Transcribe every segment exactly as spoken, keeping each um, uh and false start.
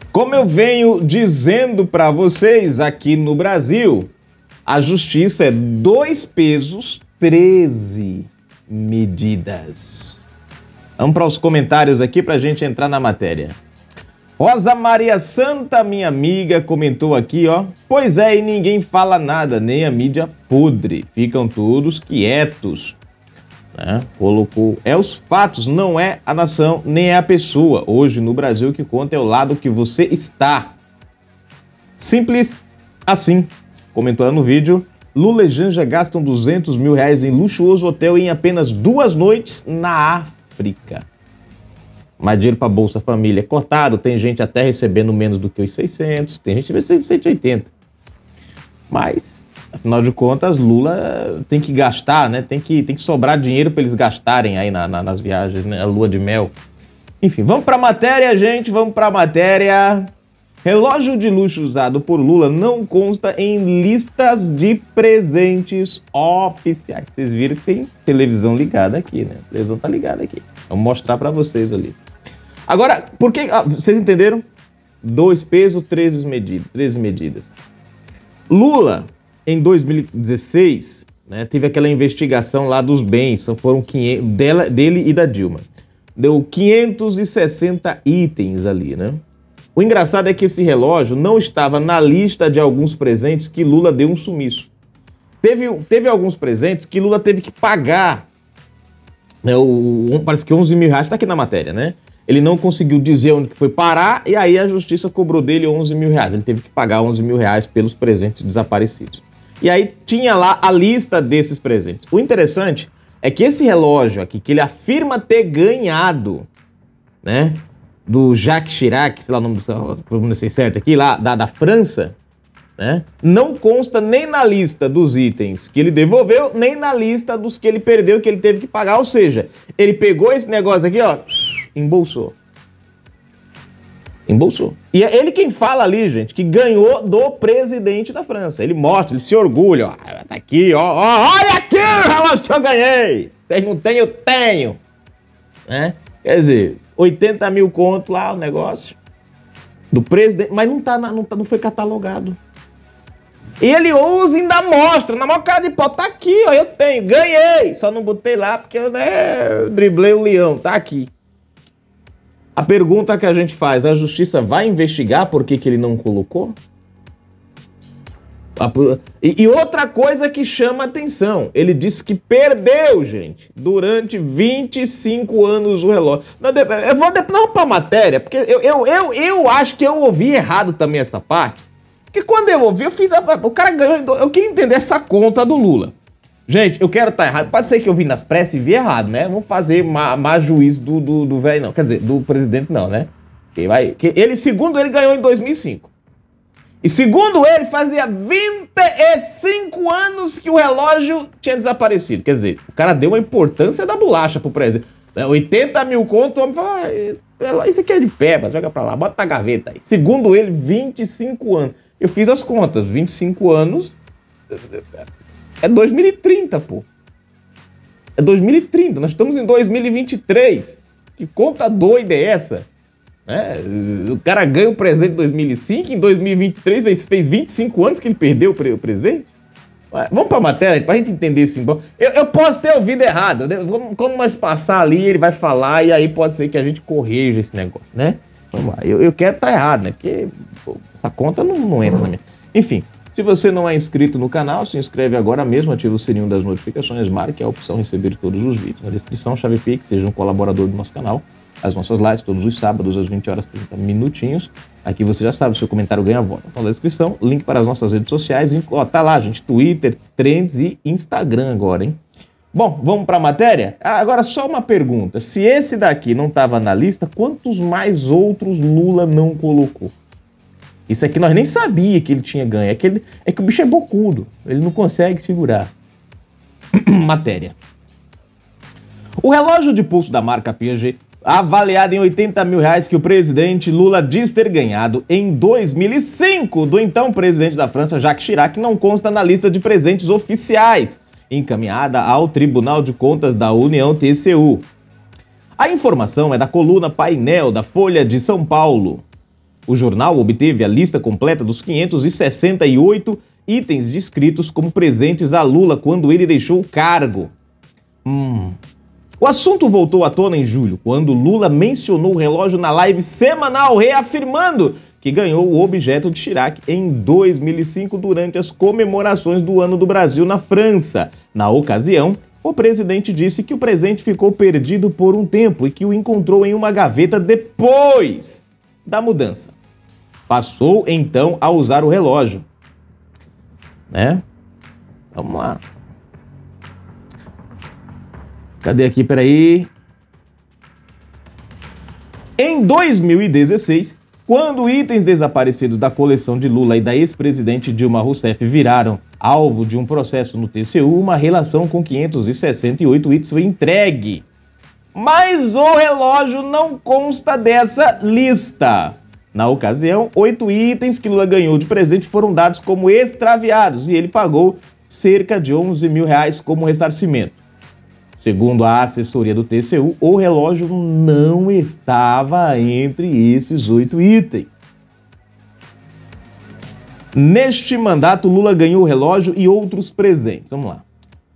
Como eu venho dizendo para vocês, aqui no Brasil, a justiça é dois pesos, treze medidas. Vamos para os comentários aqui para a gente entrar na matéria. Rosa Maria Santa, minha amiga, comentou aqui, ó. Pois é, e ninguém fala nada, nem a mídia podre. Ficam todos quietos. Né? Colocou. É os fatos, não é a nação, nem é a pessoa. Hoje, no Brasil, o que conta é o lado que você está. Simples assim. Comentou lá no vídeo. Lula e Janja gastam duzentos mil reais em luxuoso hotel em apenas duas noites na África. Mas dinheiro para Bolsa Família é cortado, tem gente até recebendo menos do que os seiscentos, tem gente recebendo cento e oitenta. Mas, afinal de contas, Lula tem que gastar, né? Tem que, tem que sobrar dinheiro para eles gastarem aí na, na, nas viagens, né? A lua de mel. Enfim, vamos para a matéria, gente, vamos para a matéria. Relógio de luxo usado por Lula não consta em listas de presentes oficiais. Vocês viram que tem televisão ligada aqui, né? A televisão tá ligada aqui. Vou mostrar para vocês ali. Agora, por que... Ah, vocês entenderam? Dois pesos, treze medidas. treze medidas. Lula, em dois mil e dezesseis, né, teve aquela investigação lá dos bens. Foram quinhentos, dela, dele e da Dilma. Deu quinhentos e sessenta itens ali, né? O engraçado é que esse relógio não estava na lista de alguns presentes que Lula deu um sumiço. Teve, teve alguns presentes que Lula teve que pagar. Né, o, um, parece que onze mil reais, está aqui na matéria, né? Ele não conseguiu dizer onde que foi parar e aí a justiça cobrou dele onze mil reais. Ele teve que pagar onze mil reais pelos presentes desaparecidos. E aí tinha lá a lista desses presentes. O interessante é que esse relógio aqui, que ele afirma ter ganhado, né? Do Jacques Chirac, sei lá o nome do, não sei certo aqui, lá da, da França, né? Não consta nem na lista dos itens que ele devolveu, nem na lista dos que ele perdeu, que ele teve que pagar. Ou seja, ele pegou esse negócio aqui, ó, embolsou. Embolsou. E é ele quem fala ali, gente, que ganhou do presidente da França. Ele mostra, ele se orgulha, ó, tá aqui, ó, ó, olha aqui o relógio que eu ganhei. Vocês não tem, eu tenho. Né? Quer dizer, oitenta mil conto lá o negócio do presidente, mas não, tá, não, tá, não foi catalogado. E ele ousa e ainda mostra, na maior cara de pau, tá aqui, ó, eu tenho, ganhei, só não botei lá porque eu, né, eu driblei o leão, tá aqui. A pergunta que a gente faz, a justiça vai investigar por que que ele não colocou? E, e outra coisa que chama atenção, ele disse que perdeu, gente, durante vinte e cinco anos o relógio. Não, eu vou não para a matéria, porque eu, eu, eu, eu acho que eu ouvi errado também essa parte. Porque quando eu ouvi, eu fiz... A, o cara ganhou... Eu queria entender essa conta do Lula. Gente, eu quero estar errado. Pode ser que eu vi nas pressas e vi errado, né? Vamos fazer má, má juízo do, do, do velho, não. Quer dizer, do presidente não, né? Que vai, que ele, segundo ele, ganhou em dois mil e cinco. E segundo ele, fazia vinte e cinco anos que o relógio tinha desaparecido. Quer dizer, o cara deu uma importância da bolacha pro presidente. oitenta mil conto, o homem fala, ah, isso aqui é de pé, joga pra lá, bota na gaveta aí. Segundo ele, vinte e cinco anos. Eu fiz as contas, vinte e cinco anos é dois mil e trinta, pô. É dois mil e trinta, nós estamos em dois mil e vinte e três. Que conta doida é essa? É, o cara ganha o presente em dois mil e cinco, em dois mil e vinte e três fez vinte e cinco anos que ele perdeu o presente. Vamos para a matéria, para a gente entender isso. Eu, eu posso ter ouvido errado, né? Quando nós passar ali, ele vai falar e aí pode ser que a gente corrija esse negócio, né? Vamos lá, eu, eu quero estar errado, né? Porque pô, essa conta não, não entra na minha... Enfim, se você não é inscrito no canal, se inscreve agora mesmo, ativa o sininho das notificações, marque a opção receber todos os vídeos. Na descrição, chave Pix, seja um colaborador do nosso canal. As nossas lives todos os sábados às vinte horas e trinta minutinhos. Aqui você já sabe, o seu comentário ganha voto. Então, na descrição, link para as nossas redes sociais. Ó, tá lá, gente, Twitter, Trends e Instagram agora, hein? Bom, vamos para a matéria? Ah, agora, só uma pergunta. Se esse daqui não estava na lista, quantos mais outros Lula não colocou? Isso aqui nós nem sabia que ele tinha ganho. É que, ele, é que o bicho é bocudo. Ele não consegue segurar. Matéria. O relógio de pulso da marca Piaget, avaliado em oitenta mil reais, que o presidente Lula diz ter ganhado em dois mil e cinco do então presidente da França, Jacques Chirac, não consta na lista de presentes oficiais, encaminhada ao Tribunal de Contas da União, T C U. A informação é da coluna Painel da Folha de São Paulo. O jornal obteve a lista completa dos quinhentos e sessenta e oito itens descritos como presentes a Lula quando ele deixou o cargo. Hum. O assunto voltou à tona em julho, quando Lula mencionou o relógio na live semanal, reafirmando que ganhou o objeto de Chirac em dois mil e cinco durante as comemorações do Ano do Brasil na França. Na ocasião, o presidente disse que o presente ficou perdido por um tempo e que o encontrou em uma gaveta depois da mudança. Passou, então, a usar o relógio. Né? Vamos lá. Cadê aqui? Peraí. Em dois mil e dezesseis, quando itens desaparecidos da coleção de Lula e da ex-presidente Dilma Rousseff viraram alvo de um processo no T C U, uma relação com quinhentos e sessenta e oito itens foi entregue. Mas o relógio não consta dessa lista. Na ocasião, oito itens que Lula ganhou de presente foram dados como extraviados e ele pagou cerca de onze mil reais como ressarcimento. Segundo a assessoria do T C U, o relógio não estava entre esses oito itens. Neste mandato, Lula ganhou o relógio e outros presentes. Vamos lá.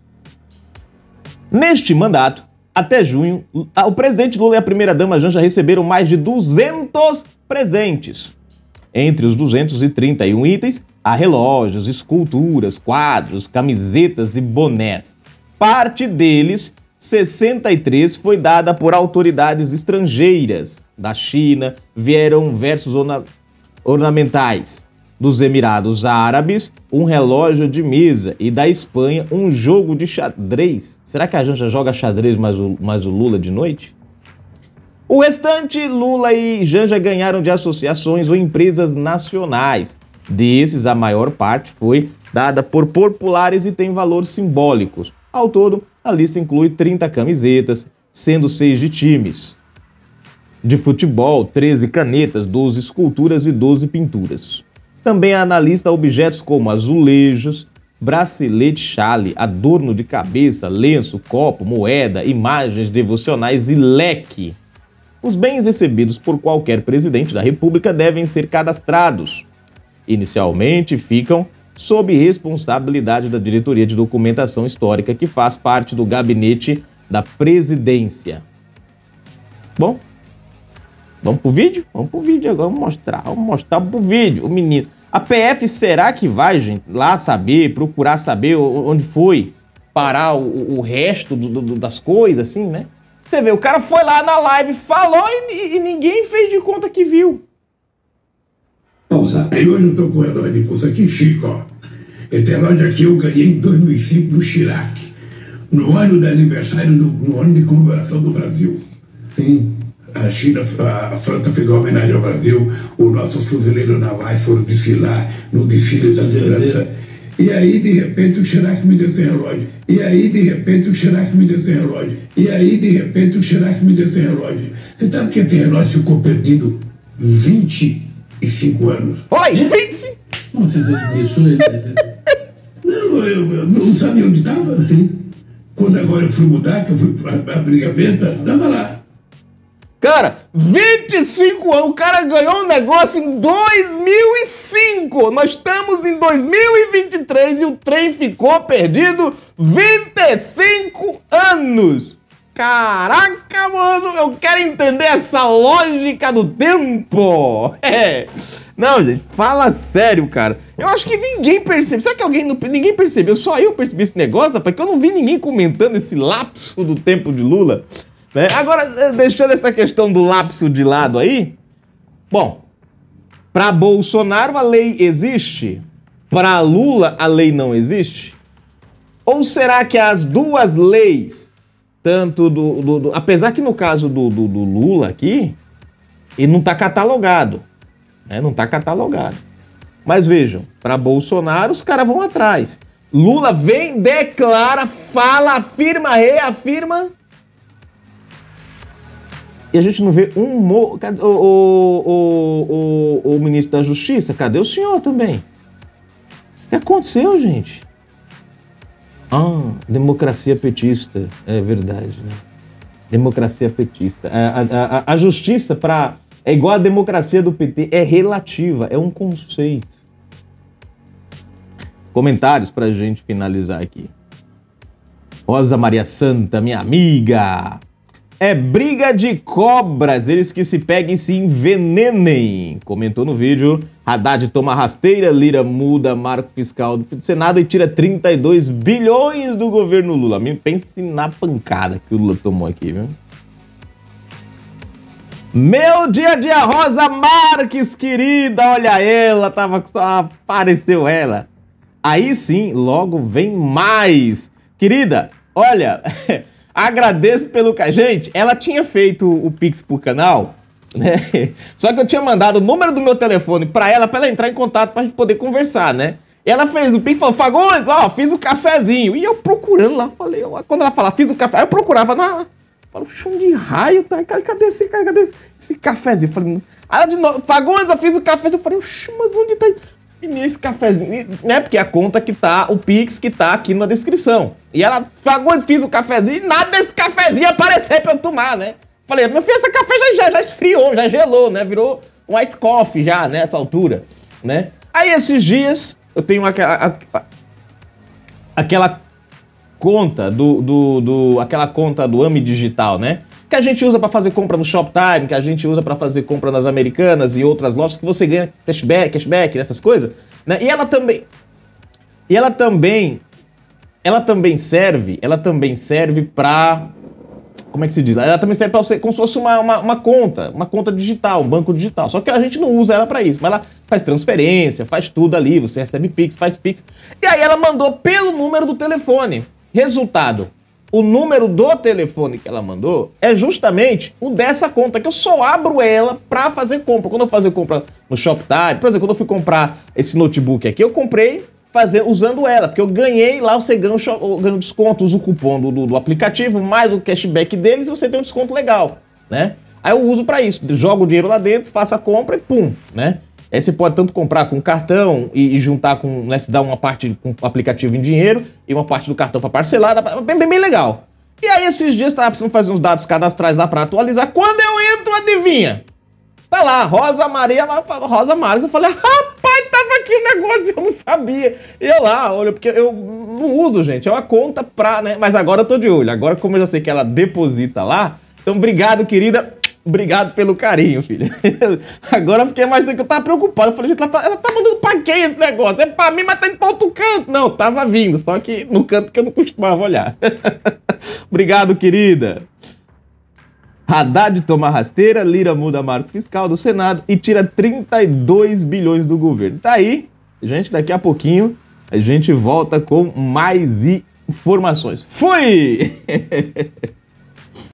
Neste mandato, até junho, o presidente Lula e a primeira-dama Janja receberam mais de duzentos presentes. Entre os duzentos e trinta e um itens, há relógios, esculturas, quadros, camisetas e bonés. Parte deles, sessenta e três, foi dada por autoridades estrangeiras. Da China, vieram versos orna ornamentais. Dos Emirados Árabes, um relógio de mesa. E da Espanha, um jogo de xadrez. Será que a Janja joga xadrez mais o, mais o Lula de noite? O restante, Lula e Janja ganharam de associações ou empresas nacionais. Desses, a maior parte foi dada por populares e tem valores simbólicos. Ao todo, a lista inclui trinta camisetas, sendo seis de times de futebol, treze canetas, doze esculturas e doze pinturas. Também há na lista objetos como azulejos, bracelete, chale, adorno de cabeça, lenço, copo, moeda, imagens devocionais e leque. Os bens recebidos por qualquer presidente da República devem ser cadastrados. Inicialmente, ficam sob responsabilidade da Diretoria de Documentação Histórica, que faz parte do gabinete da presidência. Bom, vamos pro vídeo? Vamos pro vídeo agora, vamos mostrar, vamos mostrar pro vídeo. O menino, a P F será que vai, gente, lá saber, procurar saber onde foi parar o, o resto do, do, das coisas, assim, né? Você vê, o cara foi lá na live, falou e, e ninguém fez de conta que viu. E hoje eu tô com o relógio de pulso aqui, Chico, ó. Esse relógio aqui eu ganhei em dois mil e cinco do Chirac, no ano do aniversário, do, no ano de comemoração do Brasil. Sim. A China, a França fez uma homenagem ao Brasil, os nossos fuzileiros navais foram desfilar no desfile da França. E aí, de repente, o Chirac me deu esse relógio. E aí, de repente, o Chirac me deu esse relógio. E aí, de repente, o Chirac me deu esse relógio. Você sabe que esse relógio ficou perdido vinte e cinco anos? Oi, vinte e cinco! Como você deixou ele? Não, eu, eu não sabia onde estava, assim. Quando agora eu fui mudar, que eu fui abrir a venda, estava lá. Cara, vinte e cinco anos, o cara ganhou um negócio em dois mil e cinco. Nós estamos em dois mil e vinte e três e o trem ficou perdido vinte e cinco anos. Caraca, mano, eu quero entender essa lógica do tempo. É. Não, gente, fala sério, cara. Eu acho que ninguém percebeu. Será que alguém não, ninguém percebeu? Só eu percebi esse negócio, rapaz, porque eu não vi ninguém comentando esse lapso do tempo de Lula. Né? Agora, deixando essa questão do lapso de lado aí, bom, para Bolsonaro a lei existe, para Lula a lei não existe? Ou será que as duas leis, tanto do... do, do apesar que no caso do, do, do Lula aqui, ele não está catalogado, né? Não está catalogado. Mas vejam, para Bolsonaro os caras vão atrás. Lula vem, declara, fala, afirma, reafirma... E a gente não vê um... Mo... Cadê o, o, o, o, o ministro da Justiça? Cadê o senhor também? O que aconteceu, gente? Ah, democracia petista. É verdade, né? Democracia petista. A, a, a, a justiça para É igual a democracia do P T, é relativa, é um conceito. Comentários pra gente finalizar aqui. Rosa Maria Santa, minha amiga. É briga de cobras, eles que se peguem se envenenem. Comentou no vídeo. Haddad toma rasteira, Lira muda marco fiscal do Senado e tira trinta e dois bilhões do governo Lula. Pense na pancada que o Lula tomou aqui, viu? Meu dia a dia, Rosa Marques, querida, olha ela, tava só apareceu ela. Aí sim, logo vem mais. Querida, olha, agradeço pelo... Gente, ela tinha feito o Pix pro canal, né? Só que eu tinha mandado o número do meu telefone pra ela, pra ela entrar em contato pra gente poder conversar, né? E ela fez o Pix e falou, Fagundes, ó, fiz o cafezinho. E eu procurando lá, falei, ó, quando ela fala, fiz o café, aí eu procurava na... Falei, chão de raio, tá? Cadê esse, cadê esse, esse cafezinho? Eu falei, aí ela de novo, Fagundes, eu fiz o cafezinho. Eu falei, mas onde tá esse cafezinho? Né? Porque a conta que tá, o Pix que tá aqui na descrição. E ela, Fagundes, fiz o cafezinho e nada desse cafezinho aparecer pra eu tomar, né? Falei, meu filho, esse café já, já, já esfriou, já gelou, né? Virou um ice coffee já, nessa altura, né? Aí esses dias, eu tenho aquela... aquela conta do, do, do aquela conta do AMI Digital, né? Que a gente usa para fazer compra no Shoptime, que a gente usa para fazer compra nas Americanas e outras lojas que você ganha cashback, cashback, essas coisas, né? E ela também e ela também ela também serve, ela também serve para como é que se diz? Ela também serve para você como se fosse uma, uma, uma conta, uma conta digital, um banco digital. Só que a gente não usa ela para isso, mas ela faz transferência, faz tudo ali, você recebe Pix, faz Pix. E aí ela mandou pelo número do telefone. Resultado, o número do telefone que ela mandou é justamente o dessa conta, que eu só abro ela para fazer compra. Quando eu fazer compra no Shoptime, por exemplo, quando eu fui comprar esse notebook aqui, eu comprei fazer, usando ela, porque eu ganhei lá, você ganha o ganho desconto, usa o cupom do, do, do aplicativo, mais o cashback deles e você tem um desconto legal, né? Aí eu uso para isso, jogo o dinheiro lá dentro, faço a compra e pum, né? Aí você pode tanto comprar com cartão e, e juntar com, né, se dá uma parte com o aplicativo em dinheiro e uma parte do cartão para parcelar, bem, bem, bem legal. E aí esses dias tava precisando fazer uns dados cadastrais lá para atualizar. Quando eu entro, adivinha? Tá lá, Rosa Maria, Rosa Maria. Eu falei, rapaz, tava aqui o negócio, eu não sabia. E eu lá, olha, porque eu não uso, gente, é uma conta pra, né? Mas agora eu tô de olho. Agora, como eu já sei que ela deposita lá, então obrigado, querida. Obrigado pelo carinho, filha. Agora eu fiquei mais do que eu tava preocupado. Eu falei, gente, ela tá, ela tá mandando pra quem esse negócio? É pra mim, mas tá indo pra outro canto. Não, tava vindo, só que no canto que eu não costumava olhar. Obrigado, querida. Haddad toma rasteira, Lira muda marco fiscal do Senado e tira trinta e dois bilhões do governo. Tá aí, gente, daqui a pouquinho a gente volta com mais informações. Fui!